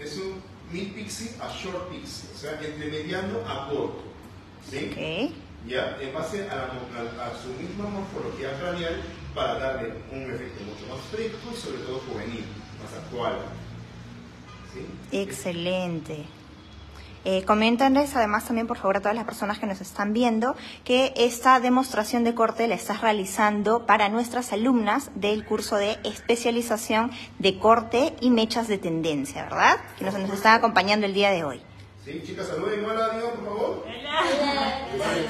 es un mid pixie a short pixie, o sea, entre mediano a corto, ¿sí? Okay. Ya, en base a su misma morfología craneal para darle un efecto mucho más fresco y sobre todo juvenil, más actual. ¿Sí? Excelente. Coméntanles además también, por favor, a todas las personas que nos están viendo, que esta demostración de corte la estás realizando para nuestras alumnas del curso de especialización de corte y mechas de tendencia, ¿verdad? Que nos están acompañando el día de hoy. Sí, chicas, saluden. Hola, digan, por favor. Hola.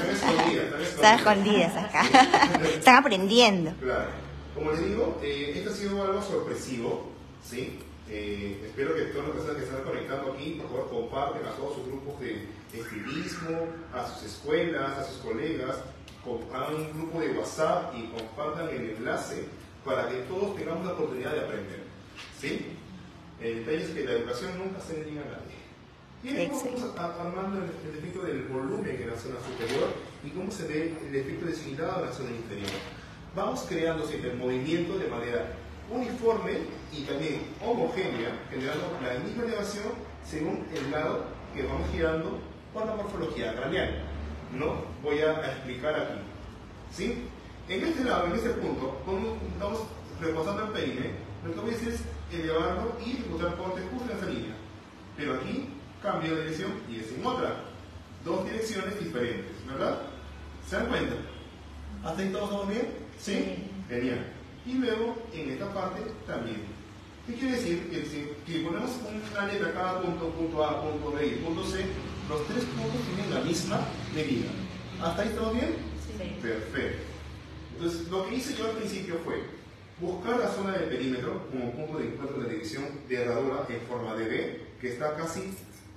Están Están escondidas acá. Están aprendiendo. Claro. Como les digo, esto ha sido algo sorpresivo, ¿sí? Espero que todas las personas que están conectando aquí, por favor, comparten a todos sus grupos de estilismo, a sus escuelas, a sus colegas, hagan un grupo de WhatsApp y compartan el enlace para que todos tengamos la oportunidad de aprender, ¿sí? El detalle es que la educación nunca se le niega a nadie. Y ahí vamos armando el efecto del volumen en la zona superior y cómo se ve el efecto de deslindado en la zona inferior. Vamos creando siempre el movimiento de manera uniforme y también homogénea, generando la misma elevación según el lado que vamos girando por la morfología craneal. No voy a explicar aquí, ¿sí? En este lado, en este punto, como estamos reposando el peine, lo que voy a hacer es elevarlo y ejecutar corte justo en esa línea. Pero aquí cambio de dirección y es en otra. Dos direcciones diferentes, ¿verdad? ¿Se dan cuenta? ¿Hasta ahí todos estamos bien? ¿Sí? Genial. Y luego, en esta parte también. ¿Qué quiere decir? Que ponemos una letra a cada punto, punto A, punto B y punto C, los tres puntos tienen la misma medida. ¿Hasta ahí estamos bien? Sí. Perfecto. Entonces, lo que hice yo al principio fue buscar la zona del perímetro como punto de encuentro de la división de herradura en forma de B, que está casi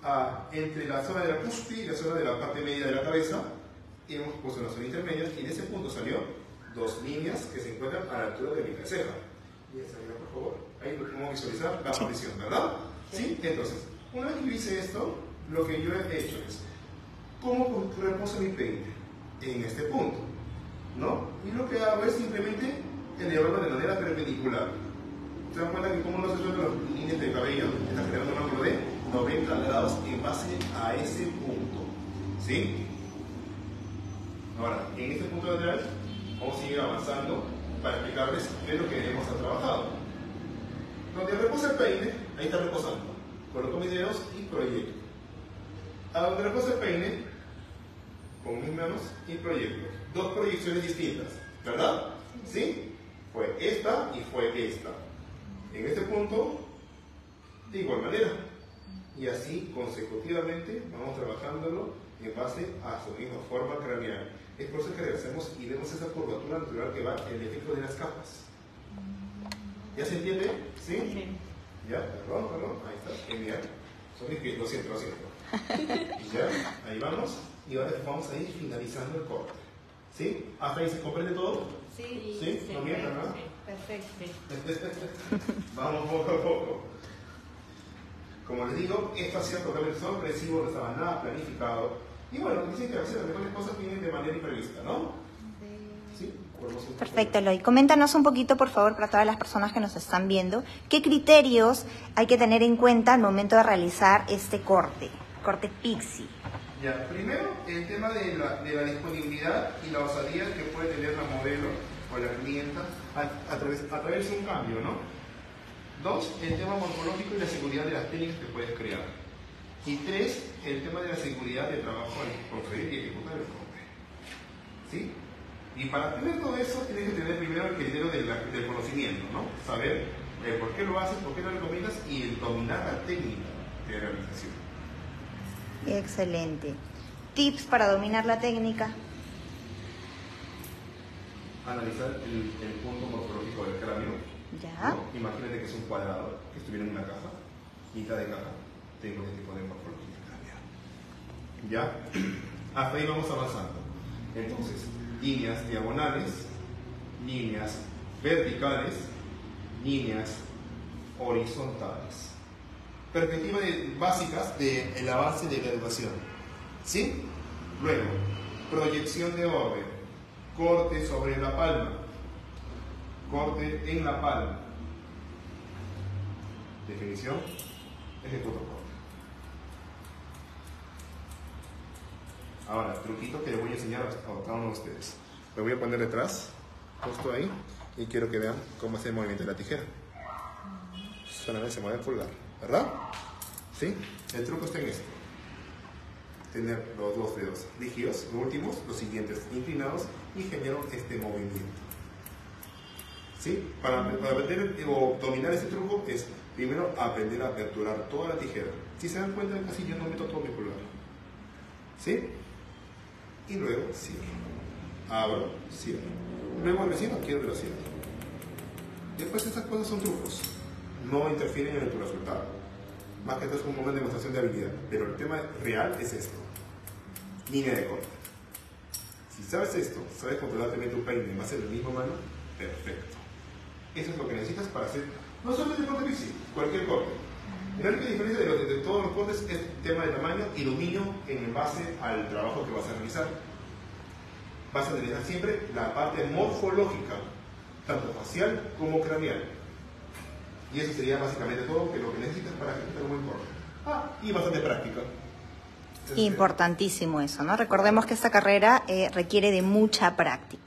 entre la zona de la cúspide y la zona de la parte media de la cabeza, y hemos puesto una zona intermedia, y en ese punto salió dos líneas que se encuentran a la altura de mi ceja. Y esa línea, por favor, ahí podemos visualizar la posición, ¿verdad? ¿Sí? Entonces, una vez que yo hice esto, lo que yo he hecho es, ¿cómo reposo mi peine? En este punto, ¿no? Y lo que hago es simplemente elevarlo de manera perpendicular. ¿Se dan cuenta que como no se sueltan los líneas de cabello, está generando un ángulo de 90 grados en base a ese punto? ¿Sí? Ahora, en este punto lateral, vamos a seguir avanzando para explicarles qué es lo que hemos trabajado. Donde reposa el peine, ahí está reposando. Coloco mis dedos y proyecto. A donde reposa el peine, con mis manos y proyecto. Dos proyecciones distintas, ¿verdad? ¿Sí? Fue esta y fue esta. En este punto, de igual manera. Y así consecutivamente vamos trabajándolo en base a su misma forma craneal. Es por eso que regresamos y vemos esa curvatura natural que va en el efecto de las capas. ¿Ya se entiende? ¿Sí? Sí. Ya, perdón, ahí está, genial. Son mis pies, lo siento. Y ya, ahí vamos. Y ahora vamos a ir finalizando el corte. ¿Sí? ¿Hasta ahí se comprende todo? Sí. ¿Sí? ¿No mientan, no? Perfecto. Vamos poco a poco. Como les digo, esto ha sido totalmente sorpresivo, no estaba nada planificado. Y bueno, dicen que a veces las mejores cosas vienen de manera imprevista, ¿no? Sí. Perfecto, Eloy. Coméntanos un poquito, por favor, para todas las personas que nos están viendo, ¿qué criterios hay que tener en cuenta al momento de realizar este corte pixie? Ya, primero, el tema de la disponibilidad y la osadía que puede tener la modelo o la clienta a través de un cambio, ¿no? Dos, el tema morfológico y la seguridad de las técnicas que puedes crear. Y tres, el tema de la seguridad de trabajo al construir y ejecutar el corte. ¿Sí? Y para tener todo eso, tienes que tener primero el criterio del conocimiento, ¿no? Saber por qué lo haces, por qué lo recomiendas y el dominar la técnica de realización. Excelente. ¿Tips para dominar la técnica? Analizar el punto morfológico del cráneo. Ya. ¿No? Imagínate que es un cuadrado que estuviera en una caja, y cada caja tengo este tipo de morfología craneal. ¿Ya? Hasta ahí vamos avanzando. Entonces, líneas diagonales, líneas verticales, líneas horizontales. Perspectivas básicas del avance de la educación. ¿Sí? Luego, proyección de orden, corte sobre la palma, corte en la palma. Definición ejecuto corte. Ahora, truquito que les voy a enseñar a cada uno de ustedes. Me voy a poner detrás, justo ahí, y quiero que vean cómo hace el movimiento de la tijera. Solamente se mueve el pulgar, ¿verdad? ¿Sí? El truco está en esto. Tener los dos dedos rígidos, los últimos, los siguientes inclinados, y genero este movimiento. ¿Sí? Para aprender o dominar este truco es primero aprender a aperturar toda la tijera. Si se dan cuenta, casi yo no meto todo mi pulgar. ¿Sí? Y luego cierro. Abro, cierro. Luego recién quiero que lo cierre. Después estas cosas son trucos. No interfieren en tu resultado. Más que esto es un momento de demostración de habilidad. Pero el tema real es esto. Línea de corte. Si sabes esto, sabes controlar también tu peine y va a ser la misma mano, perfecto. Eso es lo que necesitas para hacer, no solamente el corte físico, cualquier corte. La única diferencia de todos los cortes es el tema de tamaño y dominio en base al trabajo que vas a realizar. Vas a analizar siempre la parte morfológica, tanto facial como craneal. Y eso sería básicamente todo lo que necesitas para que tengas un buen corte. Y bastante práctica. Importantísimo eso, ¿no? Recordemos que esta carrera requiere de mucha práctica.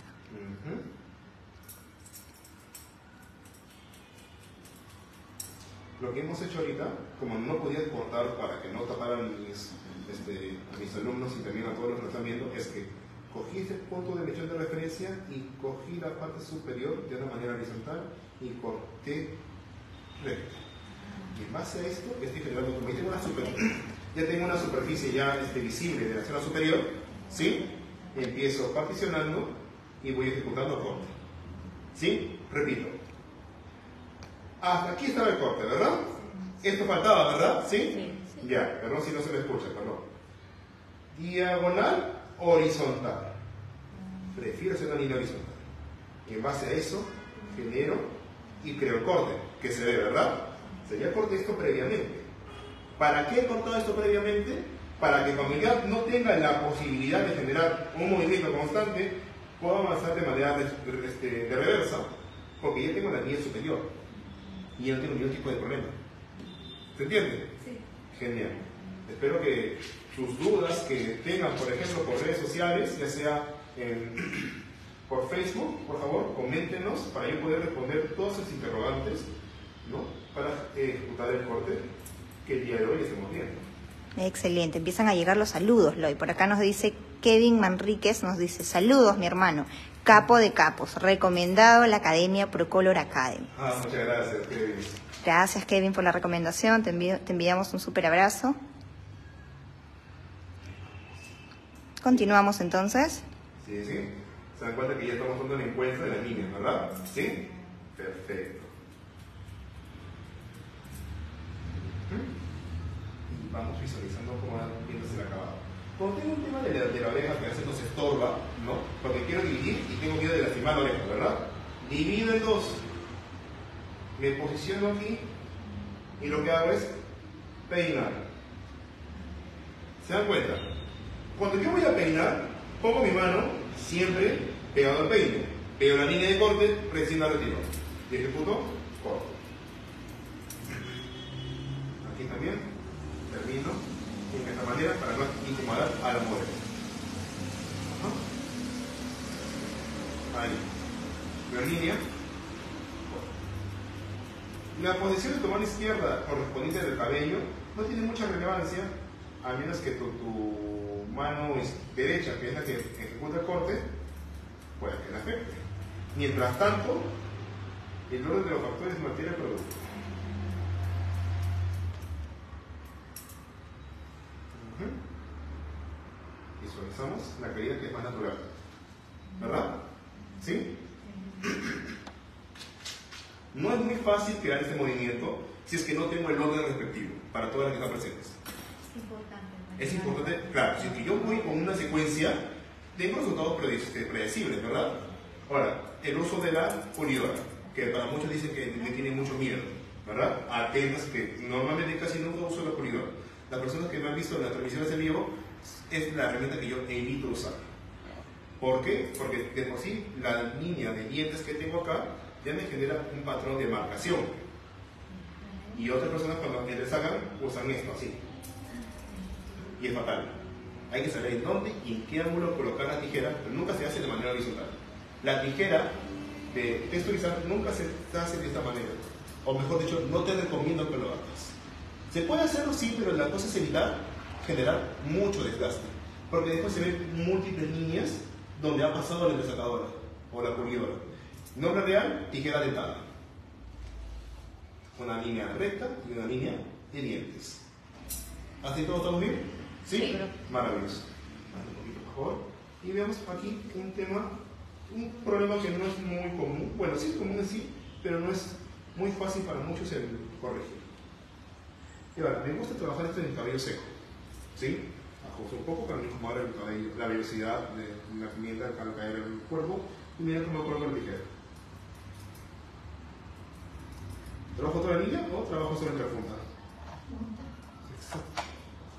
Lo que hemos hecho ahorita, como no podía cortar para que no taparan a mis alumnos y también a todos los que lo están viendo, es que cogí este punto de mechón de referencia y cogí la parte superior de una manera horizontal y corté recto. Y en base a esto, estoy generando, como ya tengo una superficie ya visible de la zona superior, ¿sí? Empiezo particionando y voy ejecutando corte. ¿Sí? Repito. Hasta aquí estaba el corte, ¿verdad? Esto faltaba, ¿verdad? ¿Sí? Sí. Ya, perdón si no se me escucha, perdón. Diagonal, horizontal. Prefiero hacer una línea horizontal. Y en base a eso, genero y creo el corte, que se ve, ¿verdad? Sería corte esto previamente. ¿Para qué he cortado esto previamente? Para que cuando ya no tenga la posibilidad de generar un movimiento constante, pueda avanzar de manera de reversa, porque ya tengo la línea superior. Y ya no tengo ningún tipo de problema. ¿Se entiende? Sí. Genial. Espero que sus dudas que tengan, por ejemplo, por redes sociales, ya sea por Facebook, por favor, coméntenos para yo poder responder todos sus interrogantes, ¿no? Para ejecutar el corte que el día de hoy estamos viendo. Excelente, empiezan a llegar los saludos, Loy. Por acá nos dice Kevin Manríquez, nos dice, saludos mi hermano, capo de capos, recomendado la Academia Procolor Academy. Muchas gracias, Kevin. Gracias, Kevin, por la recomendación, te enviamos un súper abrazo. Continuamos entonces. Sí. Se dan cuenta que ya estamos dando una encuesta de las líneas, ¿verdad? ¿Sí? Perfecto. Y vamos visualizando cómo va viéndose el acabado. Cuando tengo un tema de la oreja que a veces nos estorba, ¿no? Porque quiero dividir y tengo miedo de lastimar la oreja, ¿verdad? Divido en dos. Me posiciono aquí y lo que hago es peinar. ¿Se dan cuenta? Cuando yo voy a peinar, pongo mi mano siempre pegado al peine. Pego la línea de corte, recién la retiro. Y ejecuto, corto. Aquí también termino de esta manera para no incomodar a la mujer. Ahí. La línea. La posición de tu mano izquierda correspondiente del cabello no tiene mucha relevancia, a menos que tu mano derecha, que es la que ejecuta el corte, pueda que la afecte. Mientras tanto, el orden de los factores mantiene el producto. Visualizamos la caída que es más natural. ¿Verdad? ¿Sí? No es muy fácil crear este movimiento si es que no tengo el orden respectivo para todas las que están presentes. Es importante, claro, si es que yo voy con una secuencia, tengo resultados predecibles, ¿verdad? Ahora, el uso de la pulidora, que para muchos dicen que me tiene mucho miedo, ¿verdad? Atentas que normalmente casi nunca uso la pulidora. Las personas que me han visto en las transmisiones en vivo, es la herramienta que yo evito usar. ¿Por qué? Porque de por sí la línea de dientes que tengo acá ya me genera un patrón de marcación. Y otras personas cuando le sacan usan esto así. Y es fatal. Hay que saber en dónde y en qué ángulo colocar la tijera, pero nunca se hace de manera horizontal. La tijera de texturizar nunca se hace de esta manera. O mejor dicho, no te recomiendo que lo hagas. Se puede hacerlo sí, pero la cosa es evitar generar mucho desgaste. Porque después se ven múltiples líneas donde ha pasado la entresacadora o la pulidora. Nombre real, tijera dentada. Una línea recta y una línea de dientes. ¿Así todos estamos bien? ¿Sí? Sí. Maravilloso. Un poquito, por favor. Y veamos aquí un tema, un problema que no es muy común. Bueno, sí es común en sí, pero no es muy fácil para muchos el corregir. Y ahora, me gusta trabajar esto en el cabello seco. ¿Sí? Ajusto un poco para no incomodar el cabello, la velocidad de la pimienta al caer en el cuerpo. Y mira cómo coloco la tijera. ¿Trabajo toda la línea o trabajo solo entre la punta? Exacto.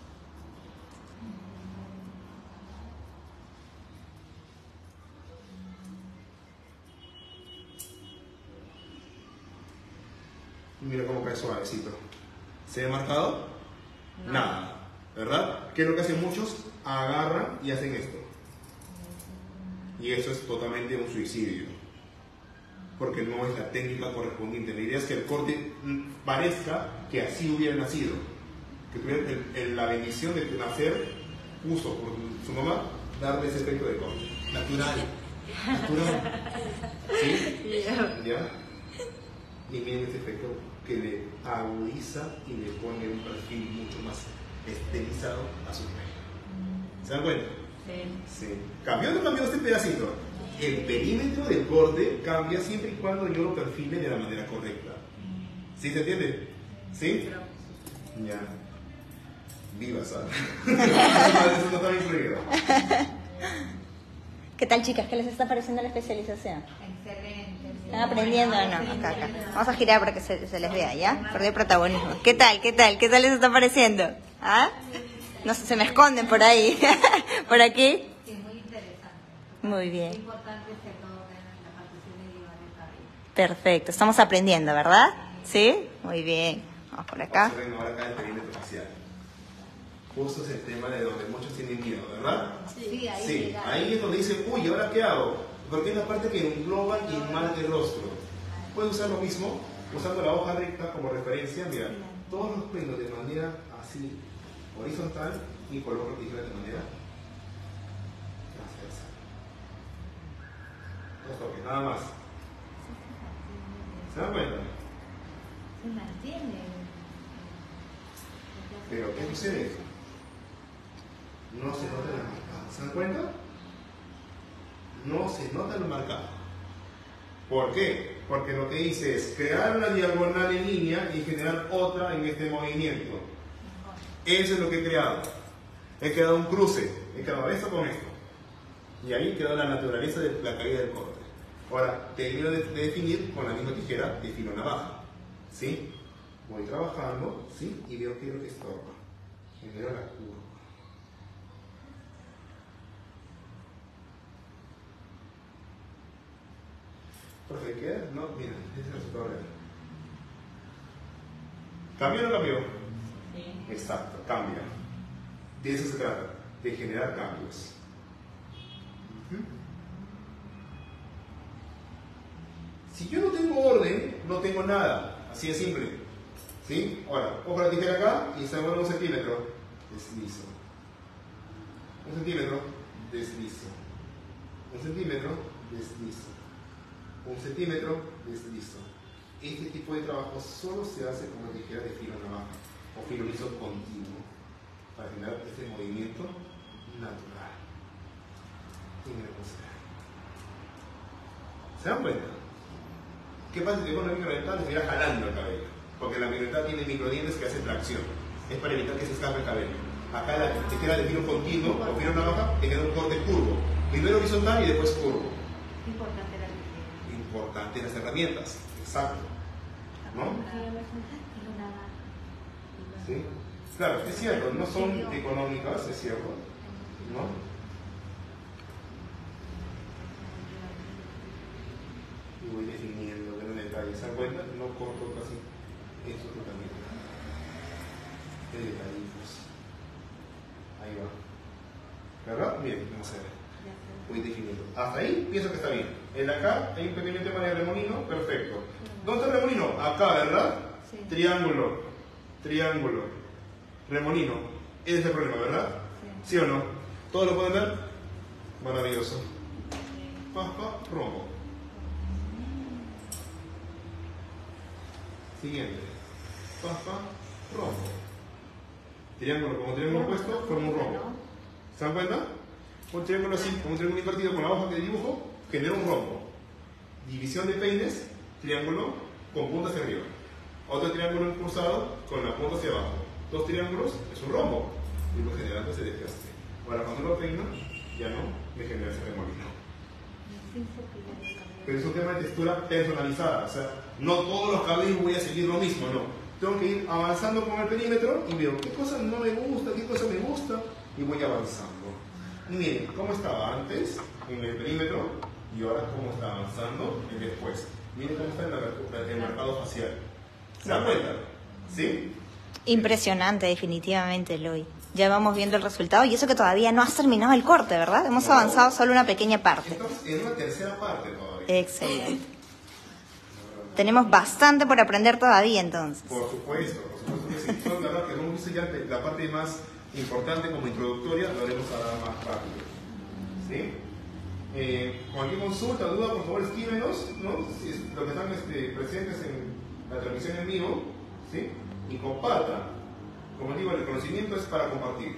Y mira cómo cae suavecito. ¿Se ve marcado? No. Nada. ¿Verdad? ¿Qué es lo que hacen muchos? Agarran y hacen esto. Y eso es totalmente un suicidio. Porque no es la técnica correspondiente. La idea es que el corte parezca que así hubiera nacido. Que tuviera la bendición de nacer, puso por su mamá, darle ese efecto de corte. Natural. Natural. ¿Sí? ¿Ya? Y miren este efecto que le agudiza y le pone un perfil mucho más estilizado a su pelo. ¿Se dan cuenta? Sí. Sí. ¿Cambió o no cambió este pedacito? El perímetro del corte cambia siempre y cuando yo lo perfile de la manera correcta. ¿Sí se entiende? ¿Sí? Ya. Viva, ¿sabes? Eso no está incluido. ¿Qué tal, chicas? ¿Qué les está pareciendo la especialización? Excelente. ¿Están aprendiendo o no? Acá. Vamos a girar para que se les vea, ¿ya? Perdió protagonismo. ¿Qué tal? ¿Qué tal? ¿Qué tal les está pareciendo? ¿Ah? No sé, se me esconden por ahí. ¿Por aquí? Sí, muy interesante. Muy Qué bien. importante es que todos vean la partición individual del cabello. Perfecto. Estamos aprendiendo, ¿verdad? ¿Sí? Muy bien. Vamos por acá. Observen ahora acá el perímetro facial. Justo es el tema de donde muchos tienen miedo, ¿verdad? Sí, ahí Sí, llega. ahí es donde dicen, uy, ¿ahora qué hago? Porque es la parte que engloba y enmarca el rostro. Puedes usar lo mismo, usando la hoja recta como referencia. Mira, todos los pelos de manera así, horizontal, y coloco la tijera de manera transversal. Dos toques, nada más. ¿Se dan cuenta? Se mantiene. Pero, ¿qué sucede? No se nota la marcada. ¿Se dan cuenta? No se nota lo marcado. ¿Por qué? Porque lo que hice es crear una diagonal en línea y generar otra en este movimiento. Eso es lo que he creado. He creado un cruce. He creado esto con esto. Y ahí quedó la naturaleza de la caída del corte. Ahora, termino de definir con la misma tijera de filo navaja. ¿Sí? Voy trabajando, ¿sí? Y veo qué es lo que estorba. Genero la curva. Profe, ¿qué? No, mira, este es el resultado real. ¿Cambió o no cambió? Sí. Exacto, cambia. De eso se trata, de generar cambios. Si yo no tengo orden, no tengo nada. Así de simple. ¿Sí? Ahora, cojo la tijera acá y se mueve 1 centímetro. Deslizo. 1 centímetro, deslizo. 1 centímetro, deslizo. 1 centímetro, deslizo. Este tipo de trabajo solo se hace con una tijera de filo navaja o filo liso continuo para generar este movimiento natural. Y mira cómo se ve. ¿Se dan cuenta? ¿Qué pasa si con la microdental se irá jalando el cabello? Porque la microdental tiene microdientes que hacen tracción. Es para evitar que se escape el cabello. Acá la tijera de filo continuo o filo navaja te queda un corte curvo. Primero horizontal y después curvo. Importante la tijera. Importante las herramientas. Exacto. ¿No? ¿Sí? Claro, es cierto, no son económicas, es cierto. ¿No? Y voy definiendo, veo en detalle. ¿Se dan cuenta? No corto casi Esto también. Qué detallitos. Ahí va. ¿Verdad? Bien, vamos a ver. Voy definiendo. Hasta ahí pienso que está bien. En acá hay un pequeño tema de remolino, perfecto. ¿Dónde está el remolino? Acá, ¿verdad? Sí. Triángulo, triángulo, remolino. Ese es el problema, ¿verdad? Sí. ¿Sí o no? ¿Todos lo pueden ver? Maravilloso. Rombo. Siguiente. Rombo. Triángulo como triángulo opuesto forma un rombo. ¿Se dan cuenta? Un triángulo así, como un triángulo invertido con la hoja que dibujo, genera un rombo. División de peines, triángulo con punta hacia arriba. Otro triángulo cruzado con la punta hacia abajo. Dos triángulos es un rombo. Y lo generando ese desgaste. Ahora cuando lo peino, ya no me genera ese remolino. Pero es un tema de textura personalizada. O sea, no todos los cabellos voy a seguir lo mismo, no. Tengo que ir avanzando con el perímetro y veo qué cosa no me gusta, qué cosa me gusta y voy avanzando. Y miren, cómo estaba antes en el perímetro y ahora cómo está avanzando en después. Miren cómo está en el marcado facial. ¿Se dan cuenta? ¿Sí? Impresionante, definitivamente, Eloy. Ya vamos viendo el resultado y eso que todavía no has terminado el corte, ¿verdad? Hemos avanzado solo una pequeña parte. Entonces, es una tercera parte todavía. Excelente. Tenemos bastante por aprender todavía, entonces. Por supuesto que sí. Solo la verdad que hemos visto ya la parte más importante como introductoria, lo haremos ahora más rápido. ¿Sí? Cualquier consulta, duda, por favor escríbenos, ¿no? Si es, los que están presentes en la transmisión en vivo, ¿sí? Y compartan. Como digo, el conocimiento es para compartir.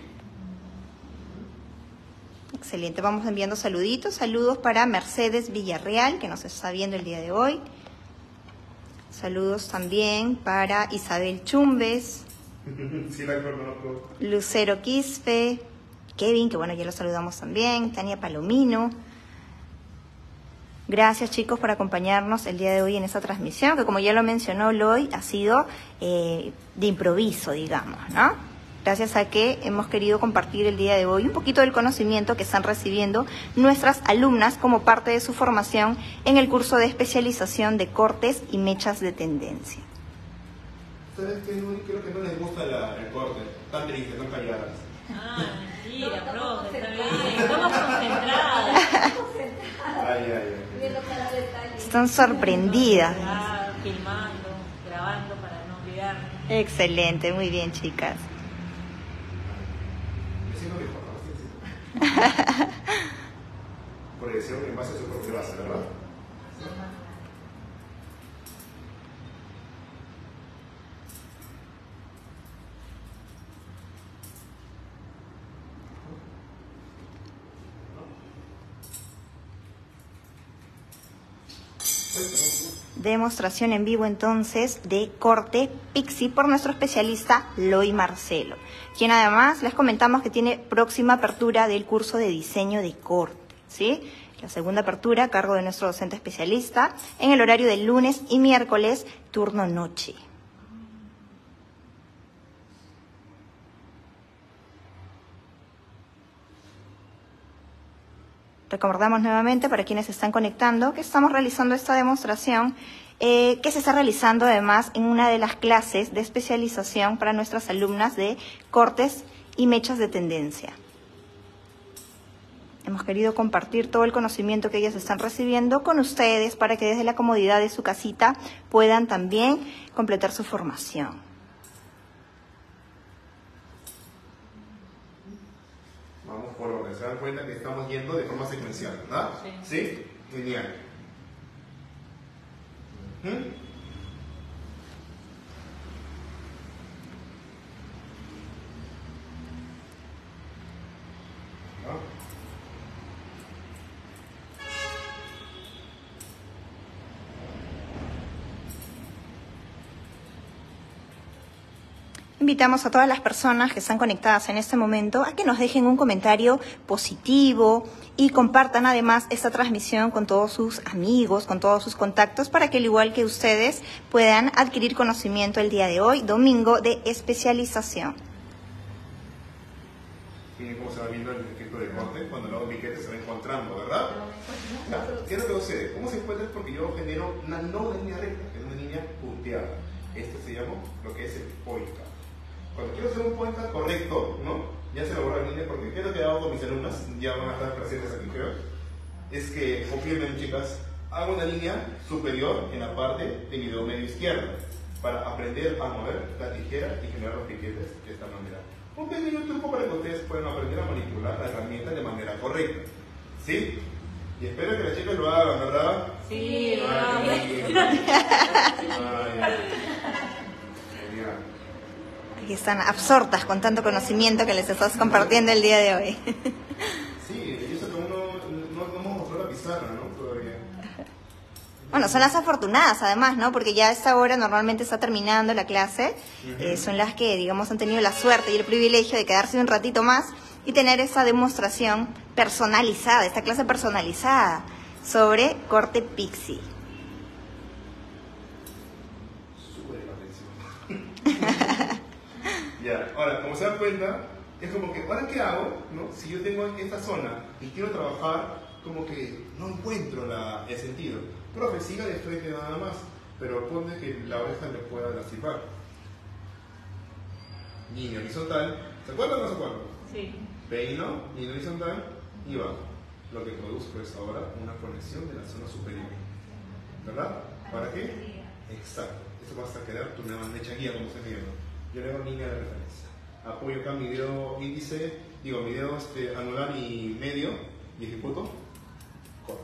Excelente, vamos enviando saluditos. Saludos para Mercedes Villarreal, que nos está viendo el día de hoy. Saludos también para Isabel Chumbes. Sí, la conozco. Lucero Quispe, Kevin, que bueno, ya lo saludamos también, Tania Palomino. Gracias, chicos, por acompañarnos el día de hoy en esta transmisión, que como ya lo mencionó Eloy, ha sido de improviso, digamos, ¿no? Gracias a que hemos querido compartir el día de hoy un poquito del conocimiento que están recibiendo nuestras alumnas como parte de su formación en el curso de especialización de cortes y mechas de tendencia. ¿Sabes qué? Creo que no les gusta el corte, tan triste, tan calladas. Ah, mentira, profe, está bien. Estamos concentradas. Ay. Viendo cada detalle. Están sorprendidas. Filmando, grabando para no olvidar. Excelente, muy bien, chicas. Me siento mejor, ¿no? Proyección en base a su propia base, ¿verdad? Demostración en vivo entonces de corte Pixie por nuestro especialista Eloy Marcelo, quien además les comentamos que tiene próxima apertura del curso de diseño de corte, ¿sí? La segunda apertura a cargo de nuestro docente especialista en el horario de lunes y miércoles, turno noche. Recordamos nuevamente para quienes se están conectando que estamos realizando esta demostración que se está realizando además en una de las clases de especialización para nuestras alumnas de cortes y mechas de tendencia. Hemos querido compartir todo el conocimiento que ellas están recibiendo con ustedes para que desde la comodidad de su casita puedan también completar su formación. Vamos por orden, se dan cuenta que estamos yendo de forma secuencial, ¿verdad? Sí. Genial. Invitamos a todas las personas que están conectadas en este momento a que nos dejen un comentario positivo y compartan además esta transmisión con todos sus amigos, con todos sus contactos, para que al igual que ustedes puedan adquirir conocimiento el día de hoy, domingo de especialización. Miren cómo se va viendo el efecto de corte cuando el lado piquete se va encontrando, ¿verdad? ¿Qué es lo que sucede? ¿Cómo se encuentra? Porque yo genero una no línea recta, es una línea punteada. Este se llama lo que es el podcast. Cuando quiero hacer un podcast correcto, ¿no? Ya se elaboró en línea porque ¿qué es lo que hago con mis alumnas? Ya van a estar presentes aquí, creo. Es que, confirmen, chicas, hago una línea superior en la parte de mi dedo medio izquierdo para aprender a mover la tijera y generar los piquetes de esta manera. Un pequeño truco para que ustedes puedan aprender a manipular la herramienta de manera correcta. ¿Sí? Y espero que las chicas lo hagan, ¿verdad? Sí, Genial. Aquí están absortas con tanto conocimiento que les estás compartiendo el día de hoy. Sí, y eso que uno no mostró la pizarra, ¿no? Todavía. Bueno, son las afortunadas además, ¿no? Porque ya a esta hora normalmente está terminando la clase. Son las que, digamos, han tenido la suerte y el privilegio de quedarse un ratito más y tener esa demostración personalizada, esta clase personalizada sobre corte pixie. Súper la atención. Ya, ahora, como se dan cuenta, es como que, ¿ahora qué hago? ¿No? Si yo tengo esta zona y quiero trabajar, como que no encuentro el sentido. Profe, siga de frente nada más, pero ponte que la oreja le pueda lastimar. Línea horizontal, ¿se acuerdan o no se acuerdan? Sí. Peino, línea horizontal y bajo. Lo que produzco es ahora una conexión de la zona superior. ¿Verdad? ¿Para qué? Exacto. Esto va a quedar tu nueva mecha guía, como se llama. Yo le hago línea de referencia. Apoyo acá mi dedo índice, mi dedo anular y medio, y ejecuto. Corte.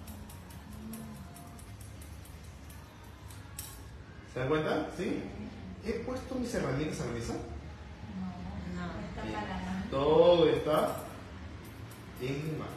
¿Se dan cuenta? ¿Sí? ¿He puesto mis herramientas a la mesa? No. Todo está en mi mano.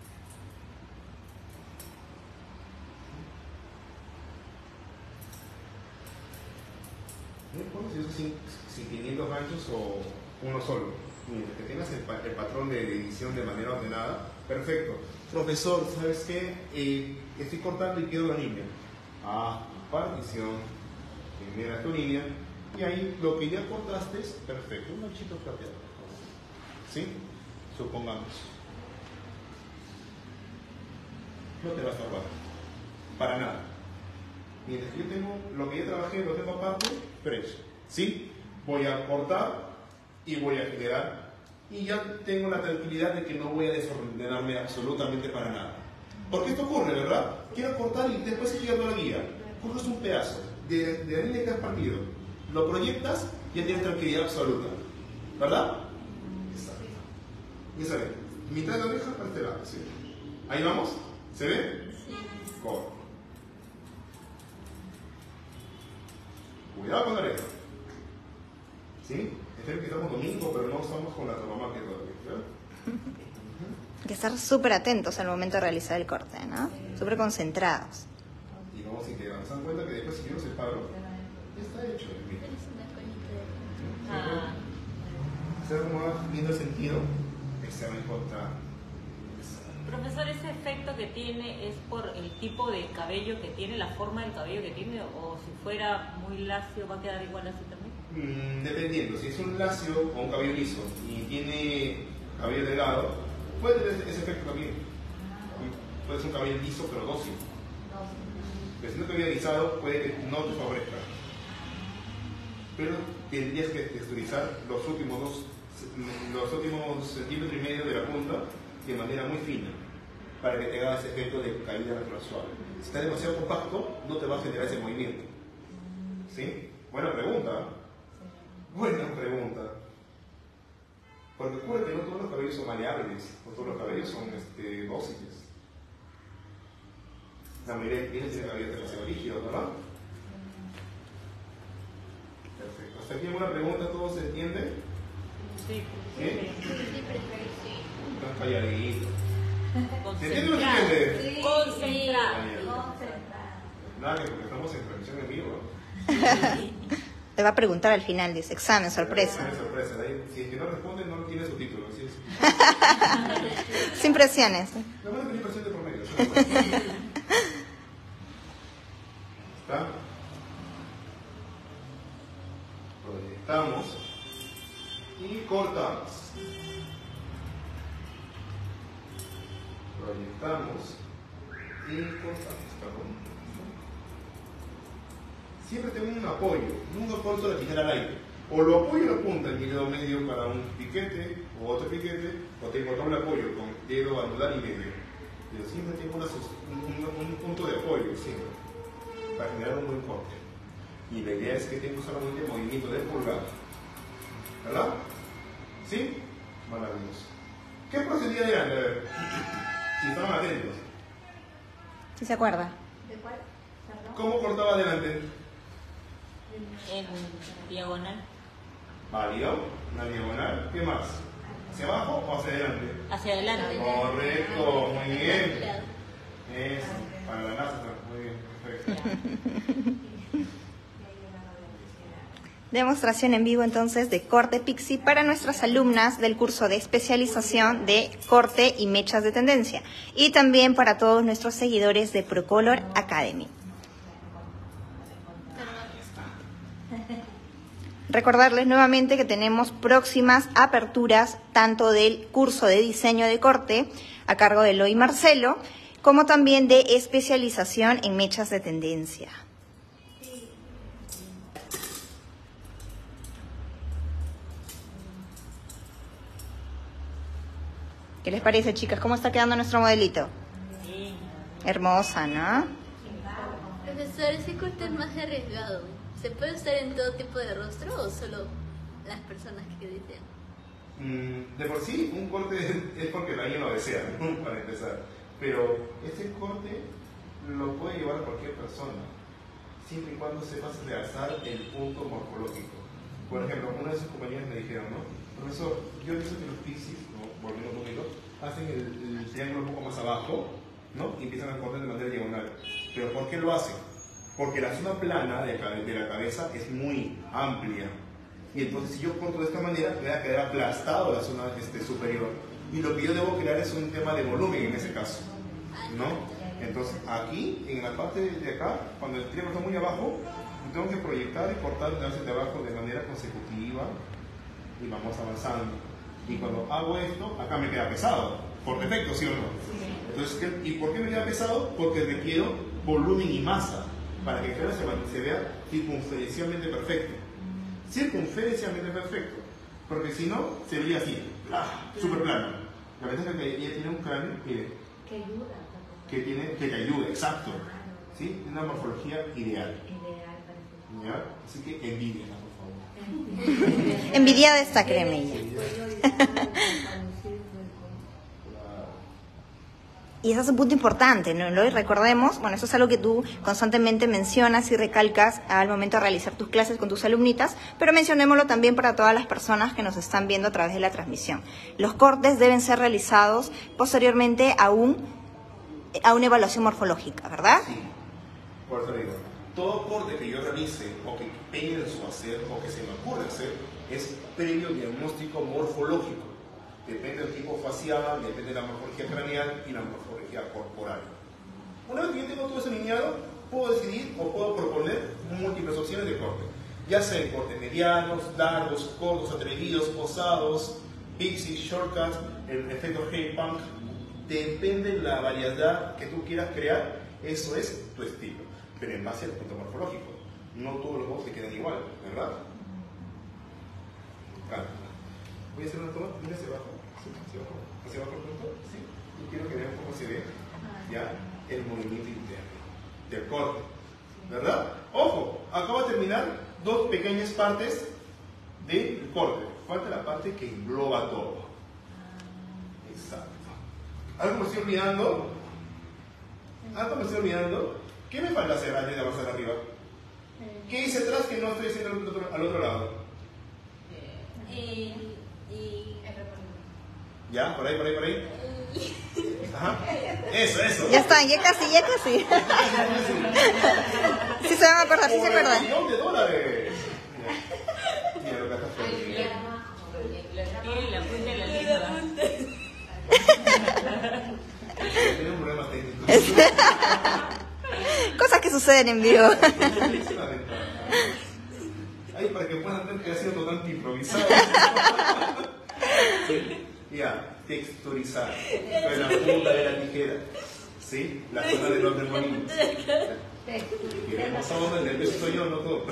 No importa si uso 500 ganchos o uno solo. Mientras que tengas el patrón de edición de manera ordenada, perfecto. Profesor, ¿sabes qué? Estoy cortando y quedo la línea. Partición, genera tu línea, y ahí lo que ya cortaste es perfecto. Un ganchito plateado. ¿Sí? Supongamos. No te va a estorbar. Para nada. Mientras que yo tengo lo que ya trabajé, lo tengo aparte, fresh. ¿Sí? Voy a cortar y voy a generar. Y ya tengo la tranquilidad de que no voy a desordenarme absolutamente para nada. Porque esto ocurre, ¿verdad? Quiero cortar y después ir llegando a la guía. Cortas un pedazo de la línea que has partido. Lo proyectas y ya tienes tranquilidad absoluta. ¿Verdad? Exacto. Y se ve. Mitad de la oreja para este lado. ¿Sí? Ahí vamos. ¿Se ve? Sí. Corto. Cuidado con la oreja. ¿Sí? Espero que estamos domingo, pero no estamos con la tauromaquia todavía. ¿Ya? Hay que estar súper atentos al momento de realizar el corte, ¿no? Súper concentrados. Y vamos integrando. ¿Se dan cuenta que después si yo lo separo, ya está hecho? Ah. ¿Se da como va viendo el sentido? Se va a encontrar. Profesor, ¿ese efecto que tiene es por el tipo de cabello que tiene, la forma del cabello que tiene, o si fuera muy lacio va a quedar igual así también? Dependiendo, si es un lacio o un cabello liso y tiene cabello delgado, puede tener ese efecto también. Puede ser un cabello liso pero dócil. Pero si no cabello alisado puede que no te favorezca. Pero tendrías que texturizar los últimos centímetros y medio de la punta de manera muy fina para que te haga ese efecto de caída natural suave. Si está demasiado compacto, no te va a generar ese movimiento. ¿Sí? Buena pregunta. Buena pregunta. Porque ocurre que no todos los cabellos son maleables, no todos los cabellos son dóciles. La mayoría tiene cabello demasiado rígido, ¿verdad? Perfecto. ¿Hasta aquí alguna pregunta? ¿Todo se entiende? Sí. ¿Sí? Están calladitos. ¿Se entiende o no se Concentrado. entiende? Concentrado. Nada, que porque estamos en transmisión en vivo. Te va a preguntar al final, dice, examen, sorpresa. Examen sorpresa. Si es que no responde, no tiene su título. ¿Sí? Sin presiones. No van a tener presión de promedio. ¿Está? Proyectamos y cortamos. Proyectamos y cortamos. siempre tengo un apoyo, nunca corto la tijera al aire. O lo apoyo en la punta, el dedo medio para un piquete o otro piquete, o tengo doble apoyo con dedo anular y medio. Pero siempre tengo un punto de apoyo, siempre, para generar un buen corte. Y la idea es que tengo solamente movimiento del pulgar. ¿Verdad? ¿Sí? Maravilloso. ¿Qué procedía de antes? A ver, si estaban atentos. ¿Sí se acuerda? ¿De cuál? Perdón. ¿Cómo cortaba adelante? En diagonal. Válido, una diagonal. ¿Qué más? ¿Hacia abajo o hacia adelante? Hacia adelante. Correcto, muy bien. Es para la NASA, muy bien, perfecto. Demostración en vivo entonces de corte pixie para nuestras alumnas del curso de especialización de corte y mechas de tendencia y también para todos nuestros seguidores de Procolor Academy. Recordarles nuevamente que tenemos próximas aperturas tanto del curso de diseño de corte a cargo de Eloy Marcelo como también de especialización en mechas de tendencia. ¿Qué les parece, chicas? ¿Cómo está quedando nuestro modelito? Sí. Hermosa, ¿no? Profesor, ese corte es más arriesgado. ¿Se puede usar en todo tipo de rostro o solo las personas que desean? De por sí, un corte es porque alguien lo desea, ¿no? Para empezar. Pero este corte lo puede llevar cualquier persona, siempre y cuando sepas realzar el punto morfológico. Por ejemplo, una de sus compañeras me dijeron, ¿no? Profesor, yo he visto que los pixies, ¿no? Volviendo un poquito, hacen el triángulo un poco más abajo, ¿no? Y empiezan a cortar de manera diagonal. ¿Pero por qué lo hacen? Porque la zona plana de la cabeza es muy amplia. Y entonces si yo corto de esta manera, me va a quedar aplastado la zona superior. Y lo que yo debo crear es un tema de volumen en ese caso, ¿no? Entonces aquí, en la parte de acá, cuando el triángulo está muy abajo, tengo que proyectar y cortar de abajo de manera consecutiva y vamos avanzando. Y cuando hago esto, acá me queda pesado, por defecto, ¿sí o no? Entonces, ¿y por qué me queda pesado? Porque requiero volumen y masa para que el cráneo se vea circunferencialmente perfecto. Circunferencialmente perfecto, porque si no, se vería así, súper plano. La verdad es que ella tiene un cráneo que te ayuda, exacto. ¿Sí? Una morfología ideal. ¿Ya? Así que envidienla, por favor. Envidiada está, créeme ella. Y ese es un punto importante, ¿no? Lo recordemos, bueno, eso es algo que tú constantemente mencionas y recalcas al momento de realizar tus clases con tus alumnitas, pero mencionémoslo también para todas las personas que nos están viendo a través de la transmisión. Los cortes deben ser realizados posteriormente a una evaluación morfológica, ¿verdad? Sí, por eso digo, todo corte que yo realice o que pienso hacer o que se me ocurre hacer es previo diagnóstico morfológico. Depende del tipo facial, depende de la morfología craneal y la morfología corporal. Una vez que yo tengo todo eso alineado, puedo decidir o puedo proponer múltiples opciones de corte. Ya sea en cortes medianos, largos, cortos, atrevidos, osados, pixie, shortcuts, el efecto hey punk. Depende de la variedad que tú quieras crear, eso es tu estilo. Pero en base al punto morfológico. No todos los modos se quedan igual, ¿verdad? Claro. Voy a hacer una toma, mira hacia abajo. Hacia abajo el punto, ¿sí? Y quiero que vean cómo se ve ya el movimiento interno del corte, ¿verdad? Ojo, acabo de terminar dos pequeñas partes del corte. Falta la parte que engloba todo. Exacto. ¿Algo me estoy olvidando? ¿Algo me estoy olvidando? ¿Qué me falta hacer antes de avanzar arriba? ¿Qué hice atrás que no estoy haciendo al otro lado? ¿Ya? ¿Por ahí? Ajá. Eso. Ya está, ya casi. Sí se van a acordar, sí se acuerdan. $1 millón de dólares. Mira lo que acá fue. Y la punta de la lengua. Tiene un problema técnico. Cosas que suceden en vivo. Ahí para que puedan ver que ha sido totalmente improvisado. ¿Sí? Ya, texturizar. Con la punta de la tijera. ¿Sí? La zona de los demonios. Y queremos todo, el nervioso soy yo, no todo.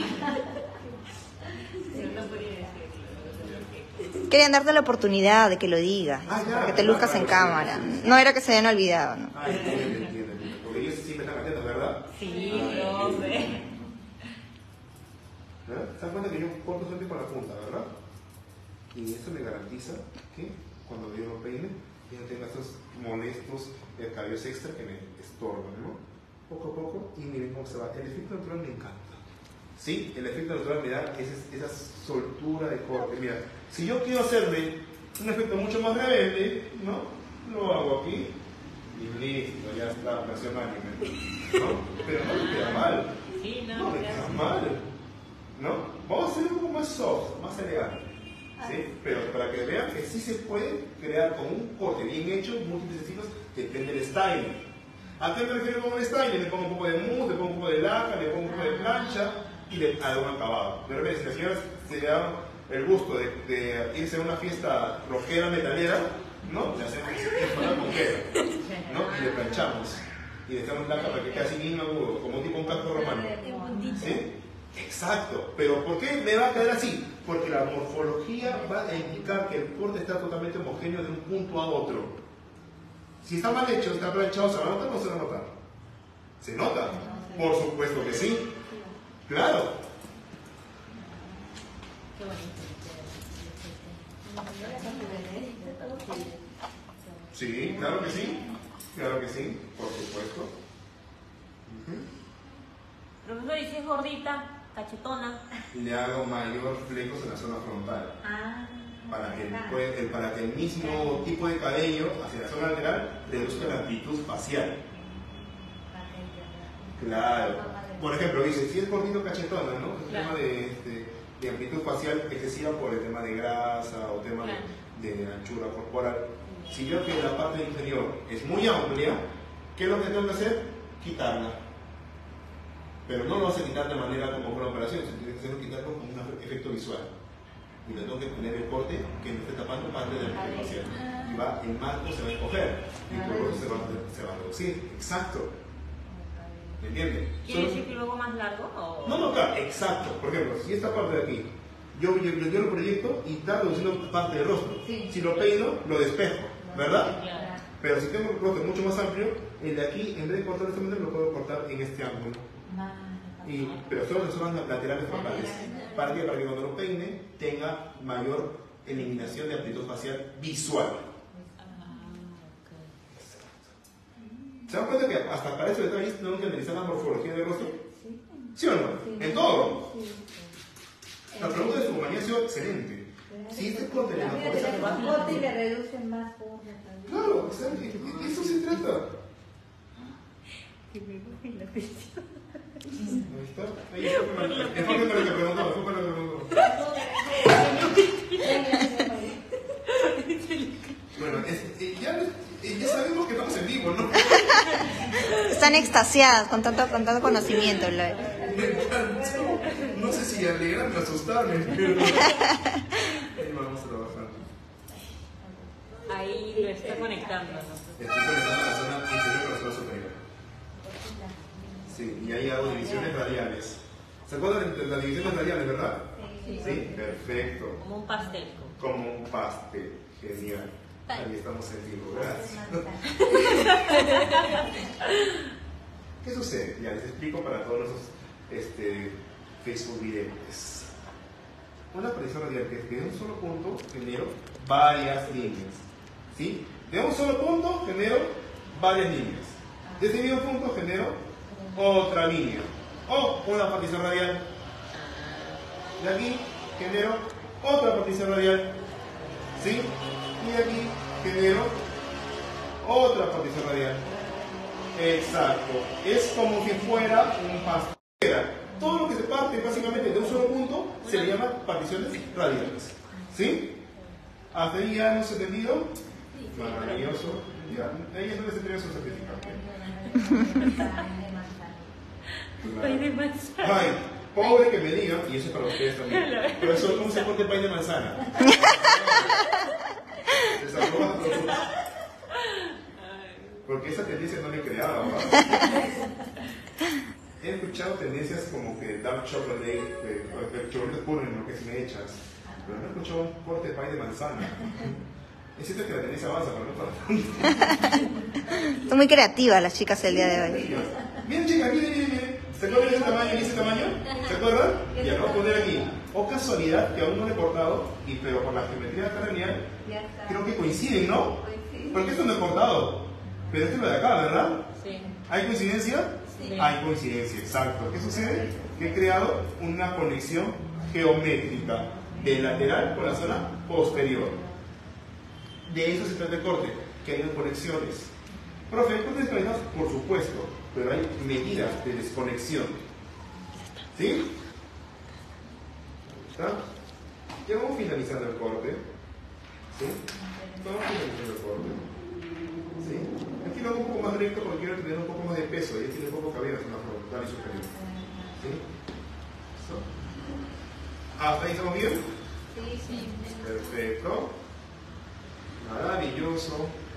Querían darte la oportunidad de que lo digas, que te luzcas en cámara. No era que se hayan olvidado, ¿no? Ah, entiendo. Porque ellos sí me están atentos, ¿verdad? Sí, hombre. ¿Verdad? ¿Se dan cuenta que yo corto siempre con la punta, verdad? Y esto me garantiza que cuando yo lo peine, yo no tenga estos molestos cabellos extra que me estorban, ¿no? Poco a poco, y miren cómo se va. El efecto natural me encanta. Sí, el efecto natural me da esa soltura de corte. Mira, si yo quiero hacerme un efecto mucho más rebelde, ¿no? Lo hago aquí y listo, ya está, versión anime, ¿no? Pero no me queda mal. Sí, No me queda mal, ¿no? Vamos a hacer un poco más soft, más elegante, ¿sí? Pero para que vean que sí se puede crear con un corte bien hecho, múltiples estilos, depende del styling. ¿A qué me refiero con el styling? Le pongo un poco de mousse, le pongo un poco de laca, le pongo un poco de plancha y le hago un acabado. De repente, si las señoras se dan el gusto de irse a una fiesta rockera metalera, ¿no? Le hacemos una conquera, ¿no? Y le planchamos. Y le echamos laca para que quede así bien agudo, como tipo un casco romano. ¿Sí? Exacto. Pero ¿por qué me va a quedar así? Porque la morfología va a indicar que el corte está totalmente homogéneo de un punto a otro. Si está mal hecho, está planchado, ¿se va a notar o no se va a notar? ¿Se nota? Por supuesto que sí. Claro. Sí, claro que sí. Claro que sí, por supuesto. Profesor, ¿y si es gordita, cachetona? Le hago mayor flecos en la zona frontal. Ah. Para que el mismo tipo de cabello hacia la zona lateral reduzca la amplitud facial. Claro. Por ejemplo, dice, si es gordito cachetona, ¿no? El tema de amplitud facial excesiva por el tema de grasa o tema de anchura corporal. Si yo que la parte inferior es muy amplia, ¿qué es lo que tengo que hacer? Quitarla. Pero no lo vas a quitar de manera como por operación, sino tienes que hacerlo quitarlo con un efecto visual. Y le tengo que poner el corte que no esté tapando parte de la amplitud facial. Y el marco se va a escoger y por eso se va a reducir. Exacto. ¿Me entiendes? ¿Quiere decir que luego más largo? O... No, claro, exacto. Por ejemplo, si esta parte de aquí, yo lo proyecto y está reduciendo parte del rostro. Sí. Si lo peino, lo despejo, ¿verdad? Claro. Pero si tengo un rostro mucho más amplio, el de aquí, en vez de cortar de esta manera, lo puedo cortar en este ángulo. Pero solo las zonas laterales frontales. ¿Para qué? Para que cuando lo peine tenga mayor eliminación de amplitud facial visual. ¿Se dan cuenta que hasta para esos detalles tenemos que analizar la morfología del rostro? ¿Sí o no? En todo. La pregunta de su compañía ha sido excelente. Si este corte le corte y le reducen más. Claro, eso se trata. Ahí está. Ahí está. Fue para que preguntó. Bueno, ya sabemos que estamos en vivo, ¿no? Están extasiadas con tanto conocimiento. No sé si alegrarme o asustarme, pero ahí vamos trabajando. Ahí lo está conectando, ¿no? Estoy conectando la zona inferior con la zona superior. Sí, y ahí hago divisiones radiales. ¿Se acuerdan de las divisiones radiales, verdad? Sí, perfecto. Como un pastel. Como un pastel. Genial. Ahí estamos en vivo, gracias. ¿Qué sucede? Ya les explico para todos los Facebook videos. Una proyección radial que de un solo punto genero varias líneas. ¿Sí? De un solo punto genero varias líneas. De ese mismo punto genero otra línea. O una partición radial. De aquí genero otra partición radial. ¿Sí? Y de aquí genero otra partición radial. Exacto. Es como si fuera un pastel. Todo lo que se parte básicamente de un solo punto se le llama particiones radiales. ¿Sí? ¿Hasta ahí ya no se entendido? Maravilloso. Ya, ella no les entrega su certificado. Pay de manzana. Ay, pobre que me digan, y eso es para ustedes también. Profesor, ¿cómo se corta el pay de manzana? Desaproba a todos. Porque esa tendencia no le creaba, ¿verdad? escuchado tendencias como que dark chocolate, el chocolate puro en lo que se me echas, pero no he escuchado un corte pie de manzana. Es cierto que la tendencia avanza, pero no para tanto. Son muy creativas las chicas el día de hoy. Miren chicas, miren. ¿Se acuerdan de ese tamaño y ese tamaño? ¿Se acuerdan? Ya lo voy a poner aquí. O casualidad que aún no lo he cortado, pero por la geometría de acá lineal, creo que coinciden, ¿no? Porque esto no he cortado, pero esto es lo de acá, ¿verdad? Sí. ¿Hay coincidencia? Sí. Hay coincidencia, exacto. ¿Qué sucede? Que he creado una conexión geométrica del lateral con la zona posterior. De eso se trata el corte, que hay conexiones. Profe, ¿hay cortes desconectados? Por supuesto, pero hay medidas de desconexión. ¿Sí? ¿Está? Ya vamos finalizando el corte. ¿Sí? Vamos finalizando el corte. ¿Sí? Aquí lo hago un poco más recto porque quiero tener un poco más de peso. Ya tiene poco cabello en la frontal y superior. ¿Sí? ¿Listo? ¿Hasta ahí estamos bien? Sí. Perfecto. Maravilloso.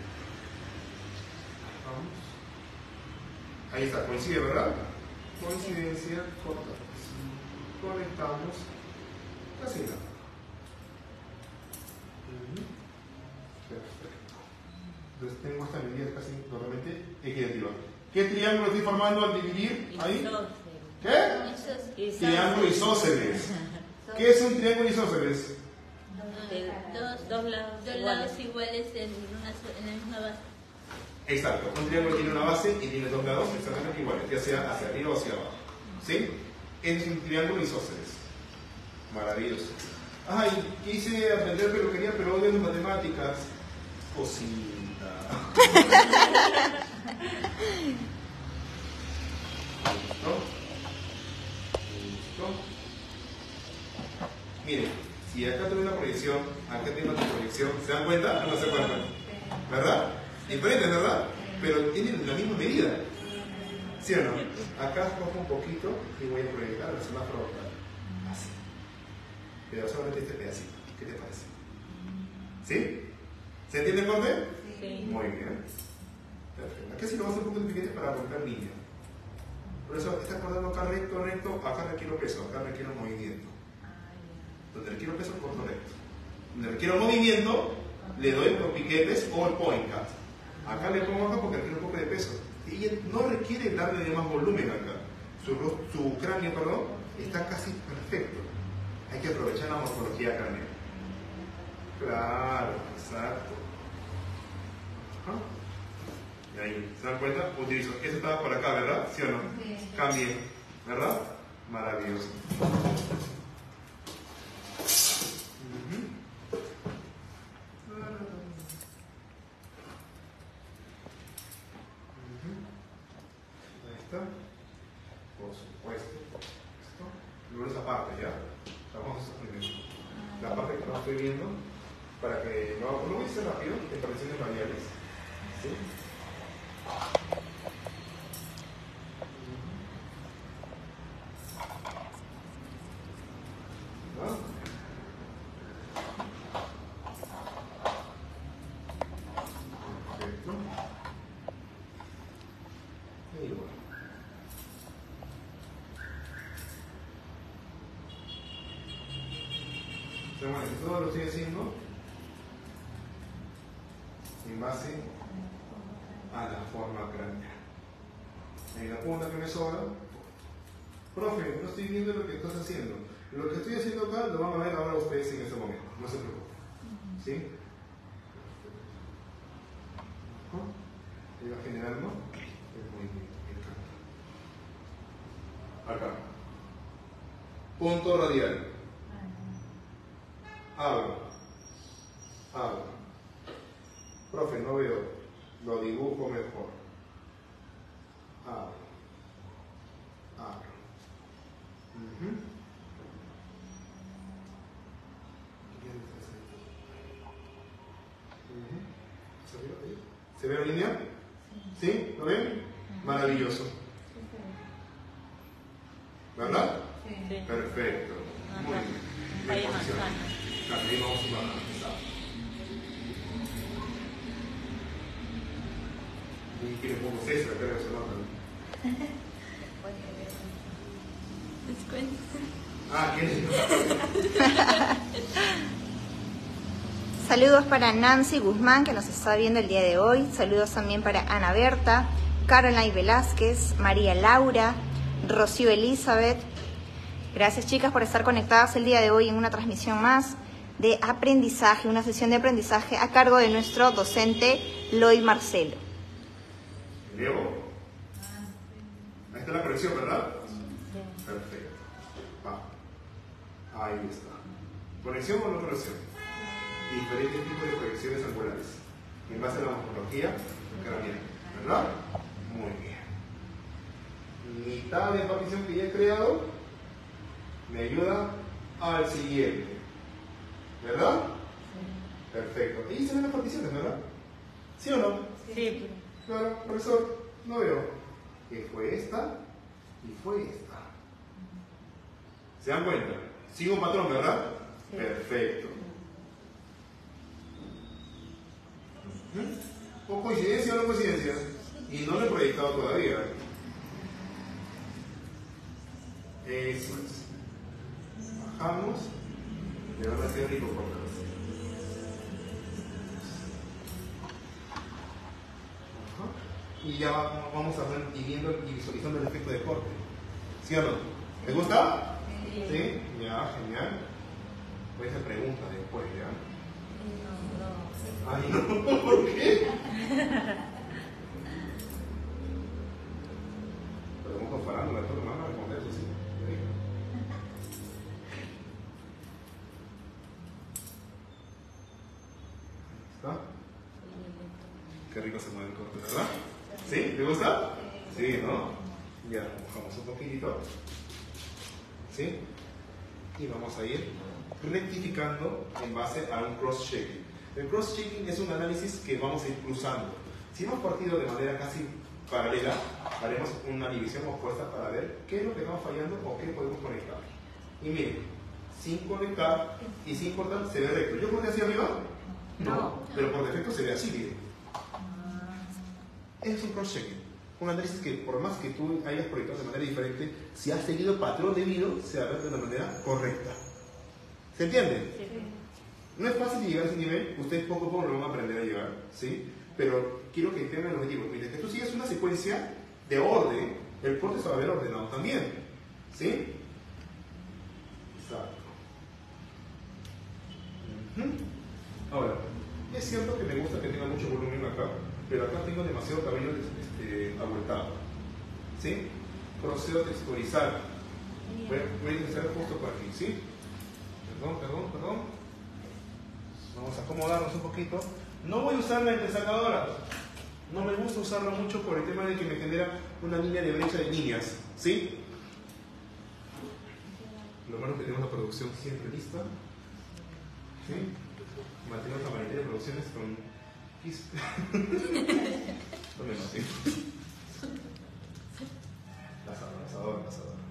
Vamos. Ahí está, coincide, ¿verdad? Coincidencia, cortamos. Conectamos. Casi nada. Perfecto. Entonces tengo esta medida casi totalmente equitativa. ¿Qué triángulo estoy formando al dividir? Ahí. ¿Qué? Triángulo isósceles. ¿Qué es un triángulo isósceles? Dos lados iguales en la misma base. Exacto, un triángulo tiene una base y tiene dos lados exactamente iguales, ya sea hacia arriba o hacia abajo. ¿Sí? Es un triángulo isósceles. Maravilloso. Ay, quise aprender peluquería, pero odio las matemáticas. Cosita. ¿Listo? ¿Listo? Miren, si acá tengo una proyección, acá tengo otra proyección, ¿se dan cuenta o no se cuentan? ¿Verdad? Diferentes, ¿verdad? Pero tienen la misma medida. ¿Sí o no? Acá cojo un poquito y voy a proyectar la zona frontal. Así. Pero solamente este pedacito. ¿Qué te parece? ¿Sí? ¿Se entiende el corte? Sí. Muy bien. Perfecto. Aquí sí lo vamos a hacer un poco de piquete para romper línea. Por eso está acordando acá recto, acá requiero peso, acá requiero movimiento. Donde requiero peso, corto recto. Donde requiero movimiento, le doy los piquetes o el point cut. Acá le pongo acá porque requiere un poco de peso. Y ella no requiere darle más volumen acá. Su cráneo, perdón, está casi perfecto. Hay que aprovechar la morfología craneal. Claro, exacto. Ajá. Y ahí, ¿se dan cuenta? Utilizo. Eso estaba por acá, ¿verdad? ¿Sí o no? Sí. Cambié, ¿verdad? Maravilloso. Ahí está. Por supuesto. Luego esa parte, ¿ya? Vamos a hacer primero. La parte que no estoy viendo, para que lo voy a hacer rápido, en variaciones variables. ¿Sí? ¿No? Perfecto. Y bueno. Pero bueno, todo lo estoy haciendo en base a la forma craneal. En la punta que me sobra, profe, no estoy viendo lo que estás haciendo. Lo que estoy haciendo acá lo van a ver ahora ustedes en este momento, no se preocupen. ¿Sí? Iba a generar, ¿no? Muy bien, me encanta. Acá. Punto radial. Abro. Profe, no veo. Lo dibujo mejor. Abro. ¿Se ve la línea? ¿Sí? ¿Lo ven? Maravilloso. ¿Verdad? Sí. Perfecto. Muy bien. Vaya manzana. Claro, ahí vamos a empezar. Y que le pongo César, creo que se nota. Ah, ¿quieres? Saludos para Nancy Guzmán, que nos está viendo el día de hoy. Saludos también para Ana Berta, Caroline Velázquez, María Laura, Rocío Elizabeth. Gracias, chicas, por estar conectadas el día de hoy en una transmisión más de aprendizaje, una sesión de aprendizaje a cargo de nuestro docente Lloyd Marcelo. Leo. Ahí está la conexión, ¿verdad? Perfecto. Va. Ahí está. ¿Conexión o no conexión? Diferentes tipos de proyecciones angulares. En base a la morfología craneal, ¿verdad? Muy bien. Mitad de partición que ya he creado me ayuda al siguiente. ¿Verdad? Sí. Perfecto. Ahí se ven las particiones, ¿verdad? ¿Sí o no? Sí. Claro, profesor, no veo. Que fue esta y fue esta. ¿Se dan cuenta? Sigo un patrón, ¿verdad? Sí. Perfecto. ¿O coincidencia o no coincidencia? Y no lo he proyectado todavía. Eso es. Bajamos. Le van a hacer rico por atrás. Y ya vamos a ver y viendo y visualizando el efecto de corte. ¿Sí o no? ¿Te gusta? Sí. ¿Sí? Ya, genial. Voy a hacer preguntas después, ¿ya? Ay, no, ¿por qué? Pregunto farándula, esto me van a responder, eso sí. ¿Está? Qué rico se mueve el corte, ¿verdad? ¿Sí? ¿Te gusta? Sí, ¿no? Ya, mojamos un poquitito. ¿Sí? Y vamos a ir rectificando en base a un cross-checking. El cross-checking es un análisis que vamos a ir cruzando. Si hemos partido de manera casi paralela, haremos una división opuesta para ver qué es lo que estamos fallando o qué podemos conectar. Y miren, sin conectar y sin cortar se ve recto. ¿Yo corté hacia arriba? No. Pero por defecto se ve así, miren. Es un cross-checking. Un análisis que por más que tú hayas proyectado de manera diferente, si has seguido patrón debido, se va a ver de una manera correcta. ¿Se entiende? Sí. No es fácil llegar a ese nivel, ustedes poco a poco lo van a aprender a llegar, ¿sí? Pero quiero que entiendan el objetivo. Mientras que tú sigues una secuencia de orden, el corte se va a ver ordenado también, ¿sí? Exacto. Ahora, es cierto que me gusta que tenga mucho volumen acá, pero acá tengo demasiado cabello abultado, ¿sí? Procedo a texturizar. Voy a intentar justo por aquí, ¿sí? Perdón. Vamos a acomodarnos un poquito. No voy a usar la entresacadora. No me gusta usarla mucho por el tema de que me genera una línea de brecha de líneas, ¿sí? Lo malo que tenemos la producción siempre lista, ¿sí? Mantenemos la mayoría de producciones con Tómenlo así. Cazador.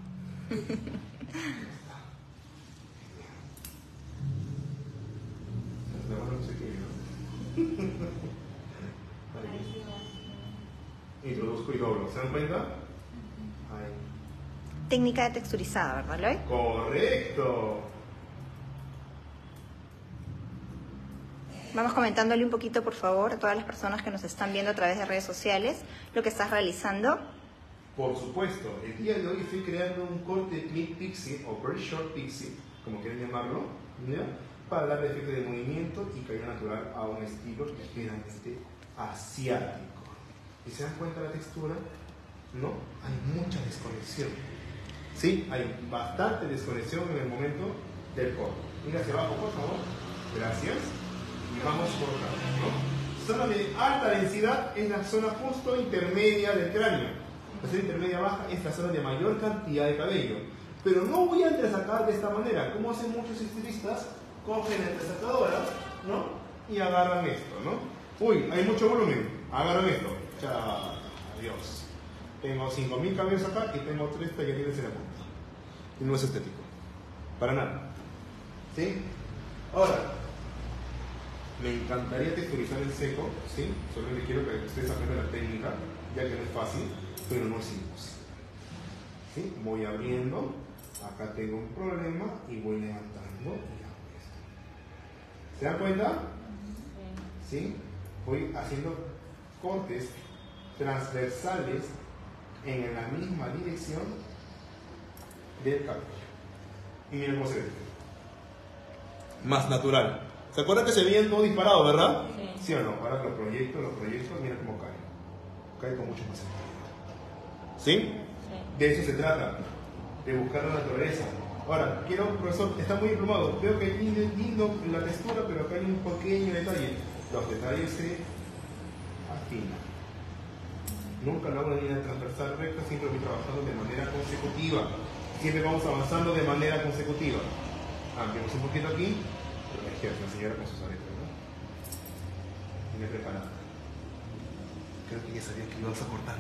Introduzco y doblo. ¿Se dan cuenta? Ahí. Técnica de texturizada, ¿verdad, Lloyd? Correcto. Vamos comentándole un poquito, por favor, a todas las personas que nos están viendo a través de redes sociales, lo que estás realizando. Por supuesto, el día de hoy estoy creando un corte clip pixie o very short pixie, como quieren llamarlo, ¿ya? Para darle efecto de movimiento y caída natural a un estilo ligeramente asiático. ¿Y se dan cuenta de la textura? No, hay mucha desconexión. Sí, hay bastante desconexión en el momento del corte. Mira hacia abajo, por favor. Gracias. Y vamos cortando, ¿no? Zona de alta densidad es la zona justo intermedia del cráneo. La zona intermedia baja es la zona de mayor cantidad de cabello. Pero no voy a entresacar de esta manera. Como hacen muchos estilistas, cogen la entresacadora, ¿no? Y agarran esto, ¿no? Uy, hay mucho volumen. Agarran esto. Chao. Adiós. Tengo 5000 cabellos acá y tengo 3 tallarines en la punta. Y no es estético. Para nada. ¿Sí? Ahora, me encantaría texturizar en seco, ¿sí? Solamente quiero que ustedes aprendan la técnica, ya que no es fácil, pero no es imposible. ¿Sí? Voy abriendo Acá tengo un problema y voy levantando y hago esto. ¿Se dan cuenta? ¿Sí? Voy haciendo cortes transversales en la misma dirección del cabello. Y miren cómo se ve. Más natural. ¿Se acuerdan que se veían todo disparado, verdad? Sí. ¿Sí o no? Ahora lo proyecto, mira cómo cae. Cae con mucho más sentido. ¿Sí? De eso se trata, de buscar la naturaleza. Ahora, profesor, está muy emplumado. Veo que es lindo la textura, pero acá hay un pequeño detalle. Los detalles se afinan. Nunca lo hago de manera transversal recta, siempre voy trabajando de manera consecutiva. Siempre vamos avanzando de manera consecutiva. Cambiamos un poquito aquí, pero la izquierda, la señora con sus aretes, ¿no? Viene preparada. Creo que ya sabía que ibas a cortar.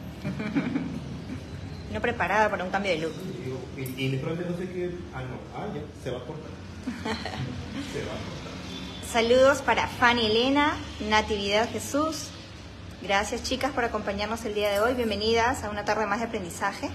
No preparada para un cambio de look. Y de pronto no sé qué. Ya, se va a cortar. Se va a cortar. Saludos para Fanny Elena, Natividad Jesús. Gracias, chicas, por acompañarnos el día de hoy. Bienvenidas a una tarde más de aprendizaje.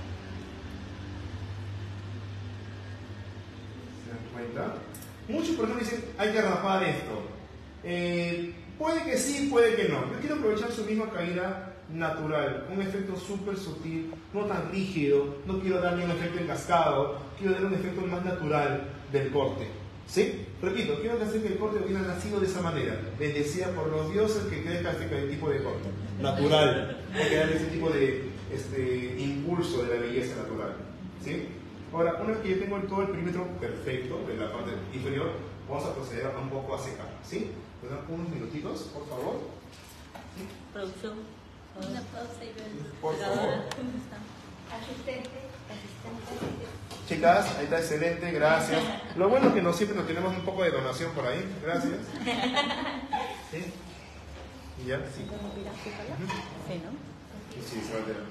¿Se dan cuenta? Muchos por ejemplo dicen, hay que rapar esto. Puede que sí, puede que no. Yo quiero aprovechar su misma caída natural, un efecto súper sutil, no tan rígido, no quiero darle un efecto encascado, quiero darle un efecto más natural del corte. ¿Sí? Repito, quiero hacer que el corte hubiera nacido de esa manera, bendecida por los dioses, que crezca este tipo de corte natural, hay que darle ese tipo de impulso de la belleza natural. ¿Sí? Ahora, una vez que yo tengo todo el perímetro perfecto de la parte inferior, vamos a proceder un poco a secar. ¿Sí? ¿Me dan unos minutitos, por favor? ¿Sí? Producción. Una pausa y ver. Por favor. Asistente. Chicas, ahí está excelente, gracias. Lo bueno es que siempre nos tenemos un poco de donación por ahí, gracias. ¿Sí? ¿Y ya? Sí. Sí, ¿no? Sí, se va a enterar.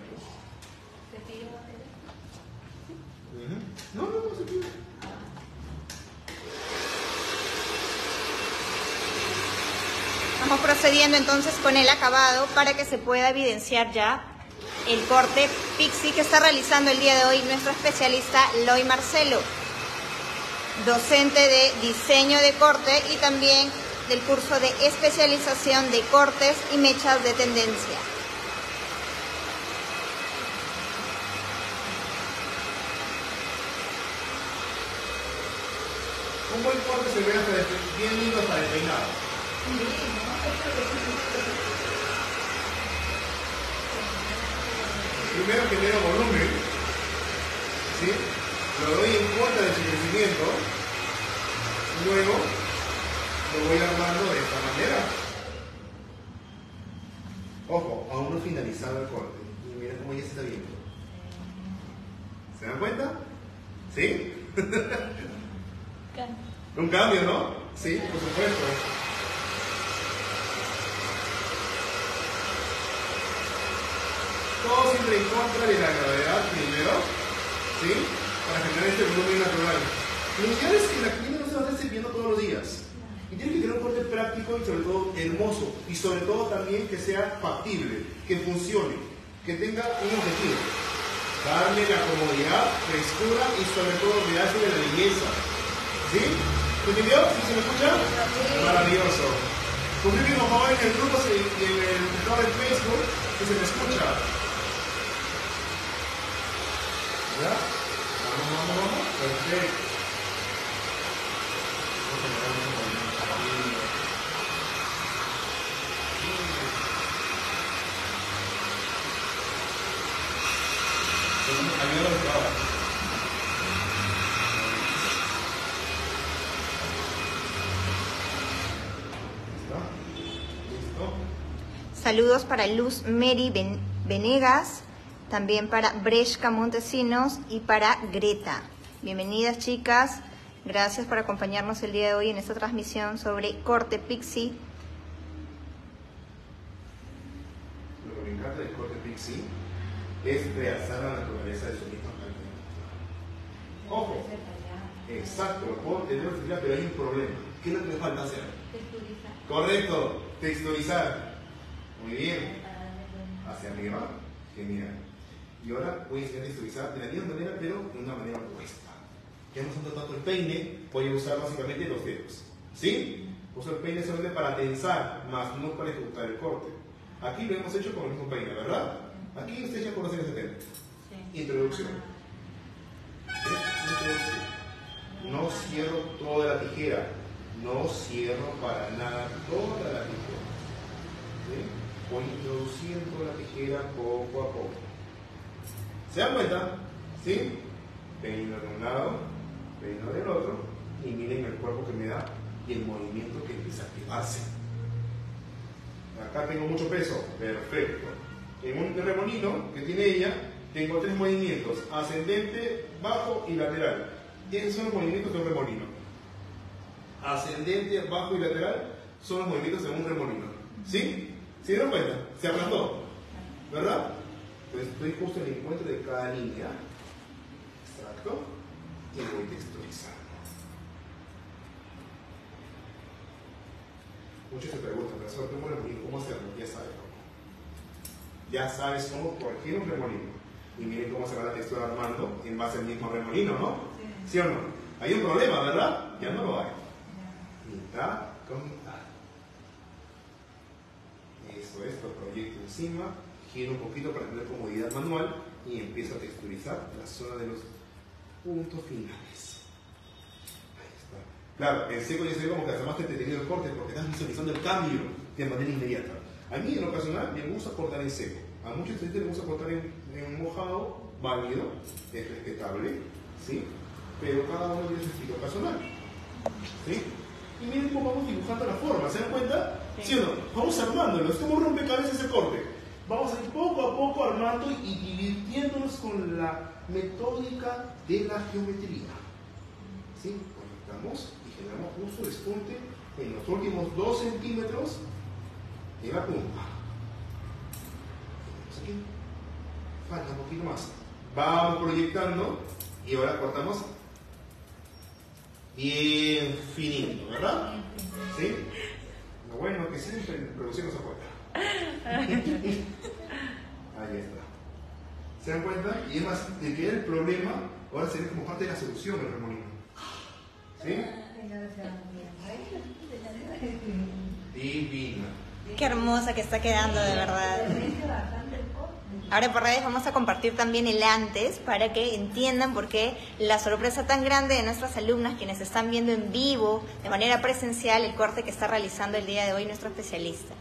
No, se pide. Vamos procediendo entonces con el acabado para que se pueda evidenciar ya el corte pixie que está realizando el día de hoy nuestro especialista Loy Marcelo, docente de diseño de corte y también del curso de especialización de cortes y mechas de tendencia. Un buen corte se ve hasta bien lindo hasta el peinado. Primero genero volumen, ¿sí? Lo doy en cuenta de su crecimiento, luego lo voy armando de esta manera. Ojo, aún no he finalizado el corte. Y mira cómo ya se está viendo. ¿Se dan cuenta? ¿Sí? Un cambio, ¿no? Sí, por supuesto. Todo siempre en contra de la gravedad primero, ¿sí? Para generar este volumen natural. Lo ideal es que la clínica no se va a estar sirviendo todos los días. Y tiene que tener un corte práctico y sobre todo hermoso. Y sobre todo también que sea factible, que funcione, que tenga un objetivo. Darle la comodidad, frescura y sobre todo realce de la belleza. ¿Sí? ¿Se entendió? ¿Sí se me escucha? Maravilloso. Suscríbete por favor en el grupo y en el canal de Facebook que se me escucha. ¿Ya? Vamos. Perfecto. Saludos para Luz Mary Venegas, también para Breshka Montesinos y para Greta. Bienvenidas, chicas. Gracias por acompañarnos el día de hoy en esta transmisión sobre corte pixie. Lo que me encanta del corte pixie es realzar la naturaleza de su misma calidad. Ojo, exacto, lo puedo tener facilidad, pero hay un problema. ¿Qué es lo que me falta hacer? Texturizar. Correcto, texturizar. Muy bien. Hacia arriba, genial. Y ahora voy a enseñar a texturizar de la misma manera, pero de una manera opuesta. Ya no usando tanto el peine, voy a usar básicamente los dedos. ¿Sí? Uso el peine solamente para tensar, más no para ejecutar el corte. Aquí lo hemos hecho con el mismo peine, ¿verdad? Aquí ustedes ya conocen ese tema. Sí. Introducción. ¿Sí? Introducción. No cierro toda la tijera. No cierro para nada toda la tijera. ¿Sí? Voy introduciendo la tijera poco a poco. ¿Se dan cuenta? ¿Sí? Peino de un lado, peino del otro, y miren el cuerpo que me da y el movimiento que empieza a activarse. Acá tengo mucho peso, perfecto. En un remolino que tiene ella, tengo 3 movimientos: ascendente, bajo y lateral. Esos son los movimientos de un remolino. Ascendente, bajo y lateral son los movimientos de un remolino. ¿Sí? ¿Se dieron cuenta? Se aplastó, ¿verdad? Pues estoy justo en el encuentro de cada línea. Exacto. Y voy texturizando. Muchos se preguntan, profesor, ¿cómo remolino? ¿Cómo hacerlo? Ya sabes cómo. Ya sabes cómo corregir un remolino. Y miren cómo se va la textura armando en base al mismo remolino, ¿no? ¿Sí o no? Hay un problema, ¿verdad? Ya no lo hay. Mitad con mitad. Eso es, lo proyecto encima, giro un poquito para tener comodidad manual y empiezo a texturizar la zona de los puntos finales. Ahí está. Claro, en seco ya se ve como que hasta más entretenido el corte porque estás visualizando el cambio de manera inmediata. A mí en lo personal me gusta cortar en seco. A muchos estudiantes les gusta cortar en mojado, válido, es respetable, ¿sí? Pero cada uno tiene su estilo personal, ¿sí? Y miren cómo vamos dibujando la forma, ¿se dan cuenta? ¿Sí o no? Vamos armándolo, es como un rompecabezas ese corte. Vamos a ir poco a poco armando y divirtiéndonos con la metódica de la geometría. ¿Sí? Conectamos y generamos justo despunte en los últimos 2 centímetros de la punta. Tenemos aquí. Falta un poquito más. Vamos proyectando y ahora cortamos bien finito, ¿verdad? ¿Sí? Lo bueno que siempre en producción no se acuerda. Ahí está. ¿Se dan cuenta? Y es más, de que era el problema, ahora se ve como parte de la solución el remolino. ¿Sí? Divina. Qué hermosa que está quedando, de verdad. Ahora por redes vamos a compartir también el antes para que entiendan por qué la sorpresa tan grande de nuestras alumnas, quienes están viendo en vivo, de manera presencial, el corte que está realizando el día de hoy nuestro especialista.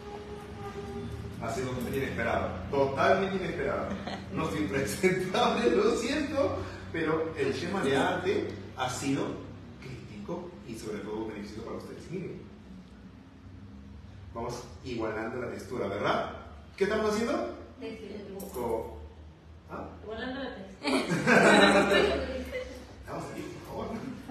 Ha sido totalmente inesperado. No soy presentable, lo siento, pero el tema de arte ha sido crítico y sobre todo beneficioso para ustedes. Miren, vamos igualando la textura, ¿verdad? ¿Qué estamos haciendo? ¿Ah? Igualando la textura. Estamos aquí, por favor.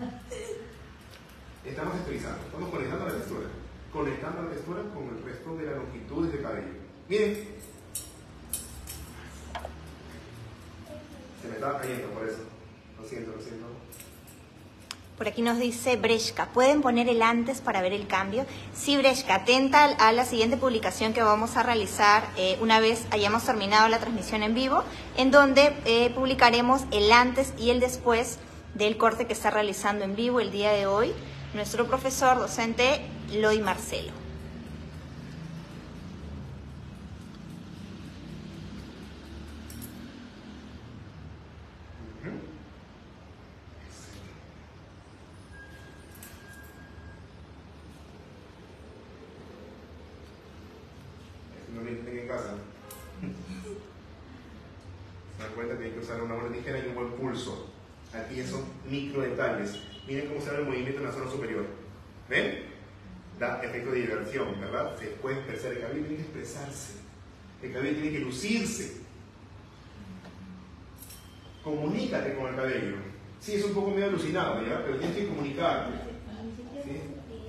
Estamos texturizando, estamos conectando la textura. Conectando la textura con el resto de las longitudes de cabello. Miren. Se me estaba cayendo por eso. Lo siento, lo siento. Por aquí nos dice Breshka, ¿pueden poner el antes para ver el cambio? Sí, Breshka, atenta a la siguiente publicación que vamos a realizar una vez hayamos terminado la transmisión en vivo, en donde publicaremos el antes y el después del corte que está realizando en vivo el día de hoy nuestro profesor docente Loy Marcelo. En casa. Se dan cuenta que hay que usar una buena tijera y un buen pulso. Aquí ya son micro detalles. Miren cómo se ve el movimiento en la zona superior. ¿Ven? Da efecto de diversión, ¿verdad? Se puede expresar. El cabello tiene que expresarse. El cabello tiene que lucirse. Comunícate con el cabello. Sí, es un poco medio alucinado, ¿ya? Pero tienes que comunicarte. ¿Sí?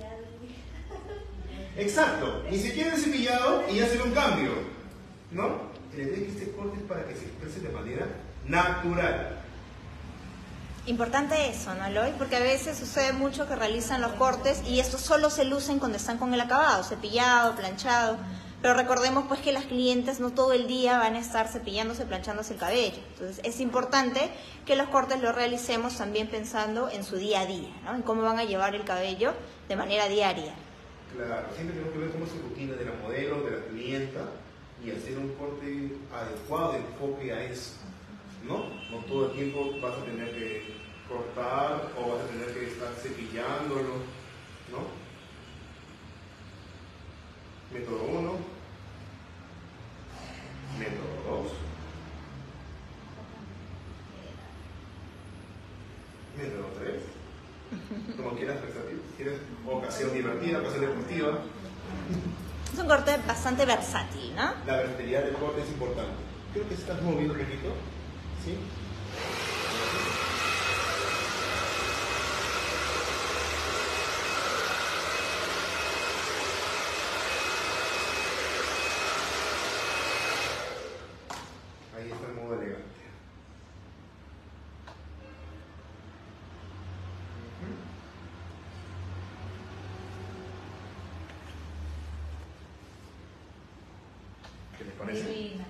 Exacto, ni siquiera es cepillado y ya se ve un cambio, ¿no? La idea es que este corte es para que se exprese de manera natural. Importante eso, ¿no, Loy? Porque a veces sucede mucho que realizan los cortes y estos solo se lucen cuando están con el acabado, cepillado, planchado, Pero recordemos pues que las clientes no todo el día van a estar cepillándose, planchándose el cabello. Entonces es importante que los cortes los realicemos también pensando en su día a día, ¿no? En cómo van a llevar el cabello de manera diaria. Claro, siempre tenemos que ver cómo es la rutina de la modelo, de la clienta, y hacer un corte adecuado, enfoque a eso, ¿no? No todo el tiempo vas a tener que cortar o vas a tener que estar cepillándolo, ¿no? Método 1, método 2, método 3, como quieras, versátil. ¿Quieres ocasión divertida, ocasión deportiva? Es un corte bastante versátil, ¿no? La versatilidad del corte es importante. Creo que se estás moviendo un poquito, ¿sí? Ahí está el modo elegante. ¿Qué les parece? Divina.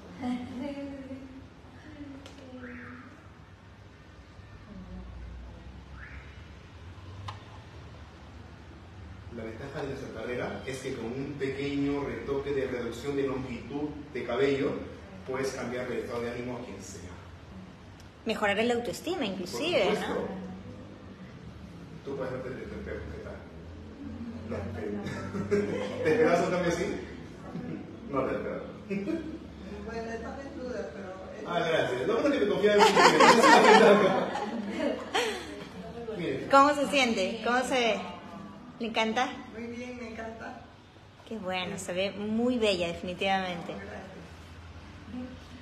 La ventaja de nuestra carrera es que con un pequeño retoque de reducción de longitud de cabello puedes cambiar el estado de ánimo a quien sea. Mejorar el autoestima inclusive, Por supuesto. ¿no? Tú puedes verte de tu espejo, ¿qué tal? No, ¿te esperabas un cambio así? No te esperaba. Bueno, estaba en duda, pero... Gracias. No, que me confía en mí. Mire. ¿Cómo se siente? ¿Cómo se ve? ¿Le encanta? Muy bien, me encanta. Qué bueno, se ve muy bella definitivamente. Gracias.